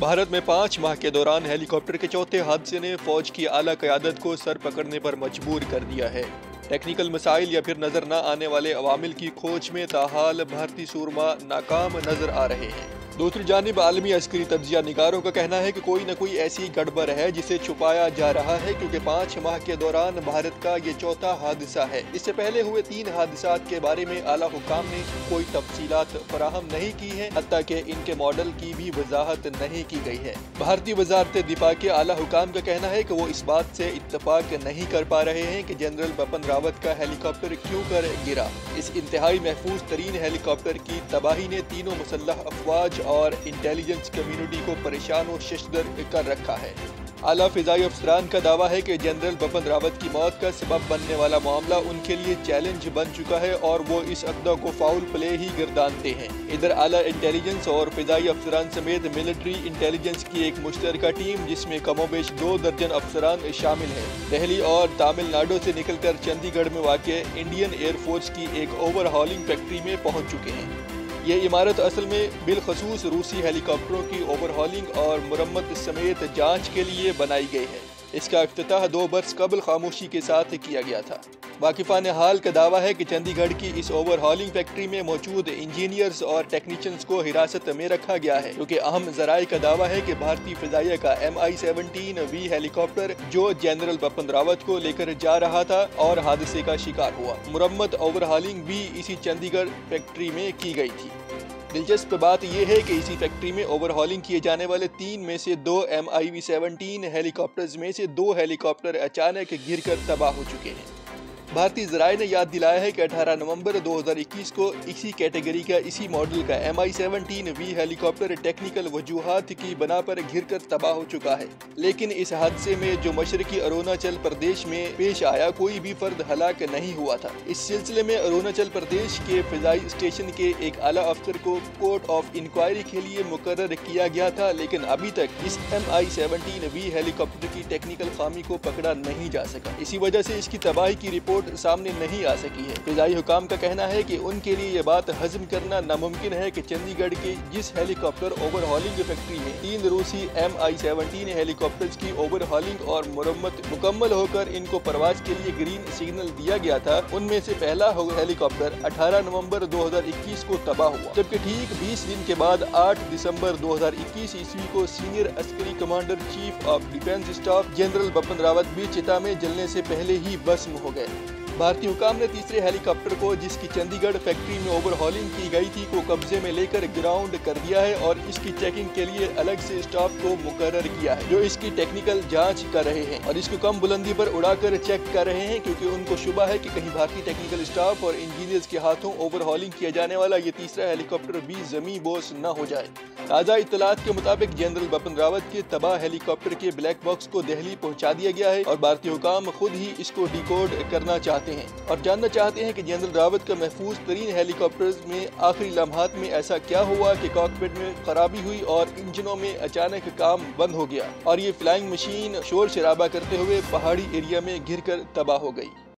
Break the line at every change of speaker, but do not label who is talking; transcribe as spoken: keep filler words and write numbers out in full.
भारत में पाँच माह के दौरान हेलीकॉप्टर के चौथे हादसे ने फौज की आला क़यादत को सर पकड़ने पर मजबूर कर दिया है। टेक्निकल मसाइल या फिर नजर न आने वाले अवामिल की खोज में ताहाल भारतीय सूरमा नाकाम नजर आ रहे हैं। दूसरी जानिब आलमी अस्करी तज्जिया निगारों का कहना है कि कोई न कोई ऐसी गड़बड़ है जिसे छुपाया जा रहा है, क्योंकि पाँच माह के दौरान भारत का ये चौथा हादसा है। इससे पहले हुए तीन हादसात के बारे में आला हुकाम ने कोई तफसीलात फराहम नहीं की है, हत्ता कि इनके मॉडल की भी वजाहत नहीं की गई है। भारतीय वजारत दिफा के आला हुकाम का कहना है कि वो इस बात से इत्तफाक नहीं कर पा रहे हैं कि जनरल बिपिन रावत का हेलीकॉप्टर क्यों कर गिरा। इस इंतहाई महफूज तरीन हेलीकॉप्टर की तबाही ने तीनों मुसल्लह अफवाज और इंटेलिजेंस कम्युनिटी को परेशान और शशदर कर रखा है। आला फिजाई अफसरान का दावा है कि जनरल बिपिन रावत की मौत का सबब बनने वाला मामला उनके लिए चैलेंज बन चुका है और वो इस अक़दा को फाउल प्ले ही गर्दानते हैं। इधर आला इंटेलिजेंस और फिजाई अफसरान समेत मिलिट्री इंटेलिजेंस की एक मुश्तरका टीम, जिसमें कमोबेश दो दर्जन अफसरान शामिल हैं, दिल्ली और तमिलनाडु से निकलकर चंडीगढ़ में वाक़ इंडियन एयरफोर्स की एक ओवरहॉलिंग फैक्ट्री में पहुँच चुके हैं। ये इमारत असल में बिलखसूस रूसी हेलीकॉप्टरों की ओवरहॉलिंग और मुरम्मत समेत जांच के लिए बनाई गई है। इसका इफ्तिताह दो बरस कबल खामोशी के साथ किया गया था। वाकिफान हाल का दावा है कि चंडीगढ़ की इस ओवरहॉलिंग फैक्ट्री में मौजूद इंजीनियर्स और टेक्नीशियंस को हिरासत में रखा गया है, क्योंकि अहम जराये का दावा है कि भारतीय फिजाइया का M I seventeen V helicopter जो जनरल बिपिन रावत को लेकर जा रहा था और हादसे का शिकार हुआ। मुरम्मत ओवरहॉलिंग भी इसी चंडीगढ़ फैक्ट्री में की गई थी। दिलचस्प बात यह है कि इसी फैक्ट्री में ओवरहॉलिंग किए जाने वाले तीन में से दो M I V seventeen helicopters में से दो हेलीकॉप्टर अचानक गिरकर तबाह हो चुके हैं। भारतीय ज़राए ने याद दिलाया है कि अठारह नवंबर दो हज़ार इक्कीस को इसी कैटेगरी का इसी मॉडल का M I seventeen V helicopter technical वजूहात की बना पर घिरकर तबाह हो चुका है, लेकिन इस हादसे में जो मशरकी अरुणाचल प्रदेश में पेश आया कोई भी फर्द हलाक नहीं हुआ था। इस सिलसिले में अरुणाचल प्रदेश के फिजाई स्टेशन के एक आला अफसर को कोर्ट ऑफ इंक्वायरी के लिए मुकर्रर किया गया था, लेकिन अभी तक इस M I seventeen V helicopter की टेक्निकल खामी को पकड़ा नहीं जा सका। इसी वजह से इसकी तबाही की रिपोर्ट सामने नहीं आ सकी है। फिजाई हुकाम का कहना है कि उनके लिए ये बात हजम करना नामुमकिन है कि चंडीगढ़ के जिस हेलीकॉप्टर ओवरहॉलिंग फैक्ट्री में तीन रूसी एम आई सेवनटीन हेलीकॉप्टर्स की ओवरहॉलिंग और मुरम्मत मुकम्मल होकर इनको परवाज के लिए ग्रीन सिग्नल दिया गया था, उनमें से पहला हेलीकॉप्टर अठारह नवंबर दो हज़ार इक्कीस को तबाह हुआ, जबकि ठीक बीस दिन के बाद आठ दिसंबर दो हज़ार इक्कीस ईस्वी को सीनियर अस्करी commander chief of defence staff general Bipin Rawat भी चिता में जलने से पहले ही भस्म हो गए। भारतीय हुकाम ने तीसरे हेलीकॉप्टर को, जिसकी चंडीगढ़ फैक्ट्री में ओवरहॉलिंग की गई थी, को कब्जे में लेकर ग्राउंड कर दिया है और इसकी चेकिंग के लिए अलग से स्टाफ को मुकर्रर किया है, जो इसकी टेक्निकल जांच कर रहे हैं और इसको कम बुलंदी पर उड़ाकर चेक कर रहे हैं, क्योंकि उनको शुबा है कि कहीं भारतीय टेक्निकल स्टाफ और इंजीनियर्स के हाथों ओवरहॉलिंग किया जाने वाला ये तीसरा हेलीकॉप्टर भी जमीन बोस न हो जाए। ताज़ा इत्तलात के मुताबिक जनरल बिपिन रावत के तबाह हेलीकॉप्टर के ब्लैक बॉक्स को दिल्ली पहुंचा दिया गया है और भारतीय हुकाम खुद ही इसको डिकोड करना चाहते हैं और जानना चाहते हैं कि जनरल रावत का महफूज तरीन हेलीकॉप्टर्स में आखिरी लम्हात में ऐसा क्या हुआ कि कॉकपिट में खराबी हुई और इंजनों में अचानक काम बंद हो गया और ये फ्लाइंग मशीन शोर शराबा करते हुए पहाड़ी एरिया में घिर कर तबाह हो गई।